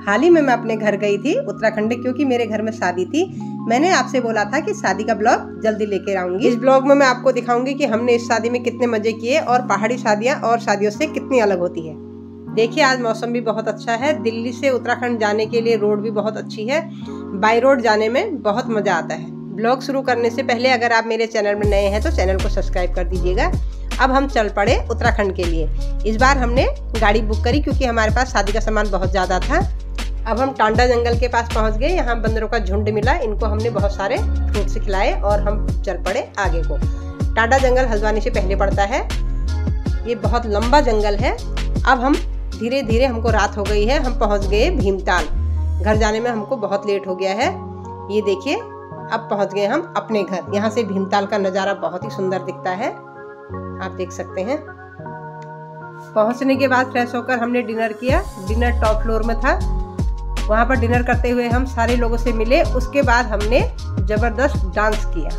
हाल ही में मैं अपने घर गई थी उत्तराखंड, क्योंकि मेरे घर में शादी थी। मैंने आपसे बोला था कि शादी का ब्लॉग जल्दी लेकर आऊंगी। इस ब्लॉग में मैं आपको दिखाऊंगी कि हमने इस शादी में कितने मजे किए और पहाड़ी शादियाँ और शादियों से कितनी अलग होती है। देखिए आज मौसम भी बहुत अच्छा है। दिल्ली से उत्तराखंड जाने के लिए रोड भी बहुत अच्छी है। बाई रोड जाने में बहुत मजा आता है। ब्लॉग शुरू करने से पहले अगर आप मेरे चैनल में नए हैं तो चैनल को सब्सक्राइब कर दीजिएगा। अब हम चल पड़े उत्तराखंड के लिए। इस बार हमने गाड़ी बुक करी क्योंकि हमारे पास शादी का सामान बहुत ज़्यादा था। अब हम टांडा जंगल के पास पहुंच गए। यहाँ बंदरों का झुंड मिला, इनको हमने बहुत सारे फ्रूट्स खिलाए और हम चल पड़े आगे को। टांडा जंगल हल्द्वानी से पहले पड़ता है। ये बहुत लंबा जंगल है। अब हम धीरे धीरे, हमको रात हो गई है, हम पहुंच गए भीमताल। घर जाने में हमको बहुत लेट हो गया है। ये देखिए अब पहुंच गए हम अपने घर। यहाँ से भीमताल का नज़ारा बहुत ही सुंदर दिखता है, आप देख सकते हैं। पहुंचने के बाद फ्रेश होकर हमने डिनर किया। डिनर टॉप फ्लोर में था। वहाँ पर डिनर करते हुए हम सारे लोगों से मिले। उसके बाद हमने जबरदस्त डांस किया।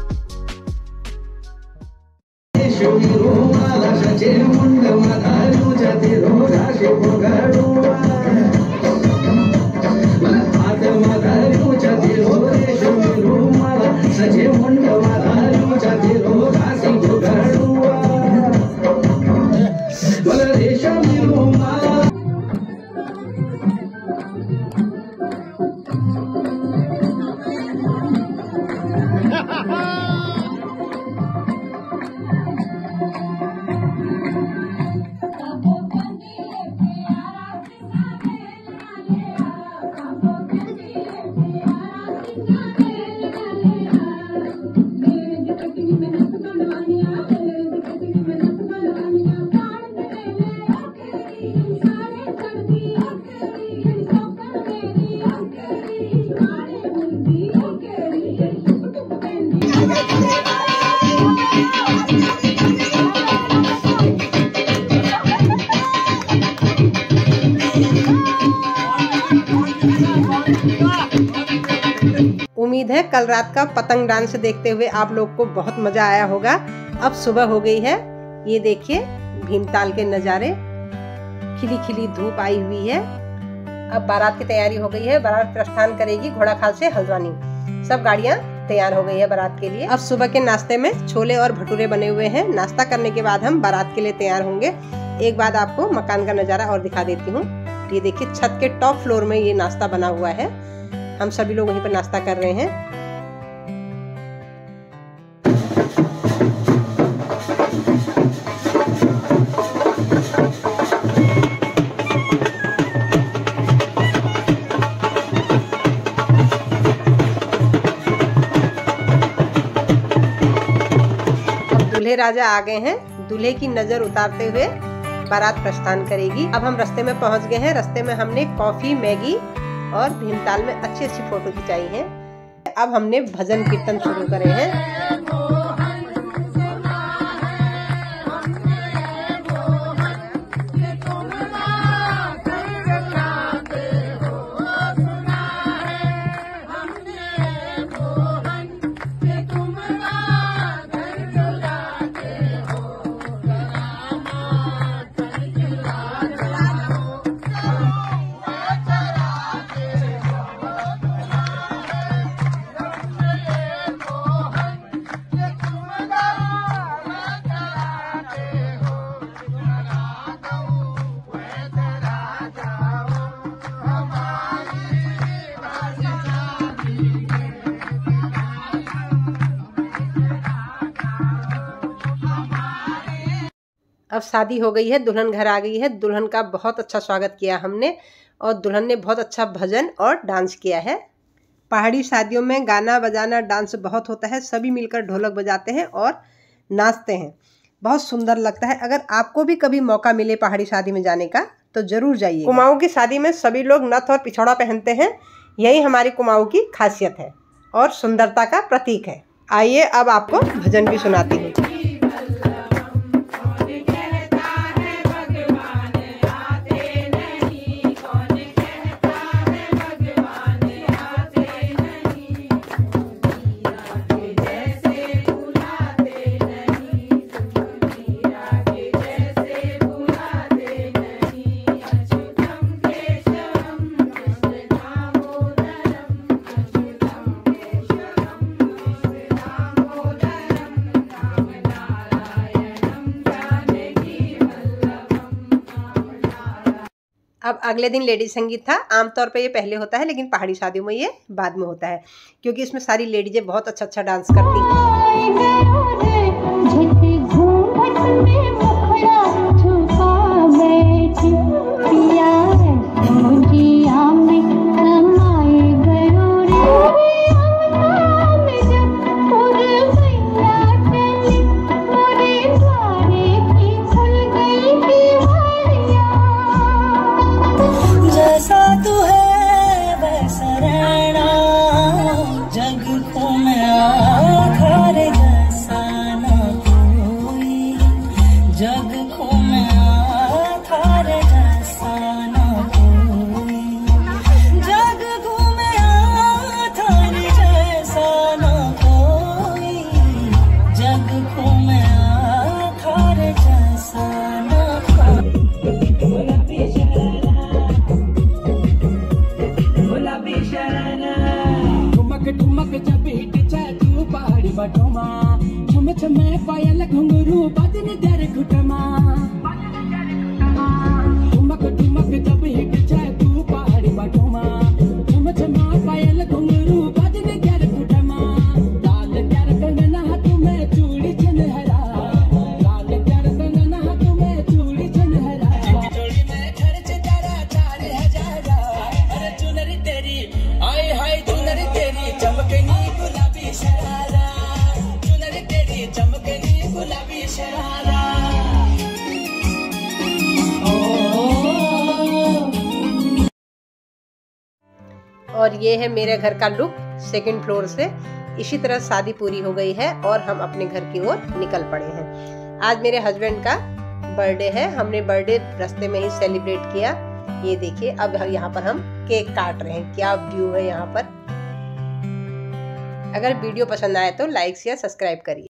उम्मीद है कल रात का पतंग डांस देखते हुए आप लोग को बहुत मजा आया होगा। अब सुबह हो गई है। ये देखिए भीमताल के नज़ारे, खिली खिली धूप आई हुई है। अब बारात की तैयारी हो गई है। बारात प्रस्थान करेगी घोड़ाखाल से हल्द्वानी। सब गाड़ियां तैयार हो गई है बारात के लिए। अब सुबह के नाश्ते में छोले और भटूरे बने हुए हैं। नाश्ता करने के बाद हम बारात के लिए तैयार होंगे। एक बार आपको मकान का नज़ारा और दिखा देती हूँ। ये देखिए छत के टॉप फ्लोर में ये नाश्ता बना हुआ है। हम सभी लोग वहीं पर नाश्ता कर रहे हैं। अब दूल्हे राजा आ गए हैं। दूल्हे की नजर उतारते हुए बारात प्रस्थान करेगी। अब हम रास्ते में पहुंच गए हैं। रास्ते में हमने कॉफी, मैगी और भीमताल में अच्छी अच्छी फोटो खिंचाई है। अब हमने भजन कीर्तन शुरू करे हैं। अब शादी हो गई है, दुल्हन घर आ गई है। दुल्हन का बहुत अच्छा स्वागत किया हमने और दुल्हन ने बहुत अच्छा भजन और डांस किया है। पहाड़ी शादियों में गाना बजाना डांस बहुत होता है। सभी मिलकर ढोलक बजाते हैं और नाचते हैं। बहुत सुंदर लगता है। अगर आपको भी कभी मौका मिले पहाड़ी शादी में जाने का तो जरूर जाइए। कुमाऊं की शादी में सभी लोग नथ और पिछौड़ा पहनते हैं। यही हमारी कुमाऊं की खासियत है और सुंदरता का प्रतीक है। आइए अब आपको भजन भी सुनाती हूँ। अब अगले दिन लेडीज संगीत था। आमतौर पे ये पहले होता है, लेकिन पहाड़ी शादियों में ये बाद में होता है, क्योंकि इसमें सारी लेडीजें बहुत अच्छा अच्छा डांस करती हैं। पायल घुंघरू बजने तेरे घुटमा ठुमक ठुमक जब हिट जाए तू पहाड़ी बटोमा झुम झुमा पायल घुंघरू बजने तेरे घुटमा लाल तेरे कंगना तुम्हें चूड़ी चनहरा लाल तेरे कंगना तुम्हें चूड़ी चनहरा जोड़ी में खर्च तेरा 4000 अरे चुनरी तेरी आए हाय चुनरी तेरी चमकनी गुलाबी शरारा चुनरी तेरी चमकनी गुलाबी शरारा। और ये है मेरे घर का लुक सेकंड फ्लोर से। इसी तरह शादी पूरी हो गई है और हम अपने घर की ओर निकल पड़े हैं। आज मेरे हस्बैंड का बर्थडे है। हमने बर्थडे रास्ते में ही सेलिब्रेट किया। ये देखिए, अब यहाँ पर हम केक काट रहे हैं। क्या व्यू है यहाँ पर। अगर वीडियो पसंद आए तो लाइक शेयर सब्सक्राइब करिए।